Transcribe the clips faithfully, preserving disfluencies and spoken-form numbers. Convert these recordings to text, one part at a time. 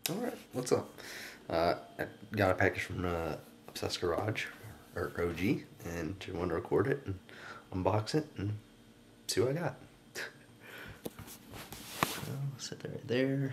Alright, what's up? Uh, I got a package from uh, Obsessed Garage, or O G, and just wanted to record it and unbox it and see what I got. I'll set that right there.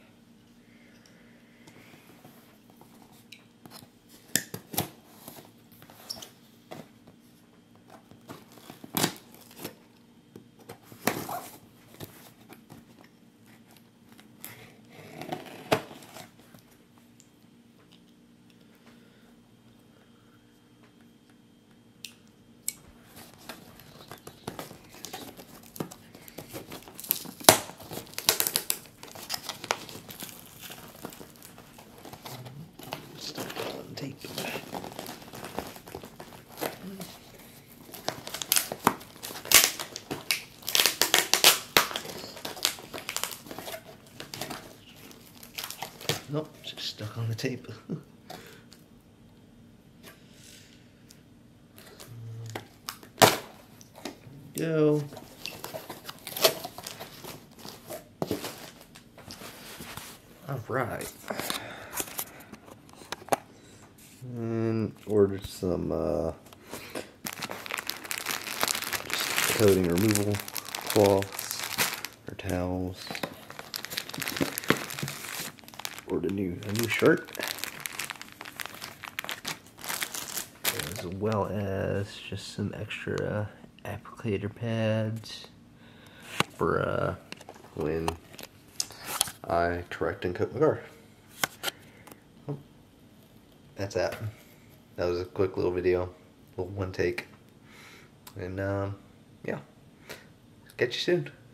Start on tape. Nope, just stuck on the tape. Go. All right. And ordered some uh, just coating removal cloths or towels. Ordered a new a new shirt, as well as just some extra applicator pads for uh, when I correct and coat my car. Oh, that's that. That was a quick little video, little one take, and um, yeah, catch you soon.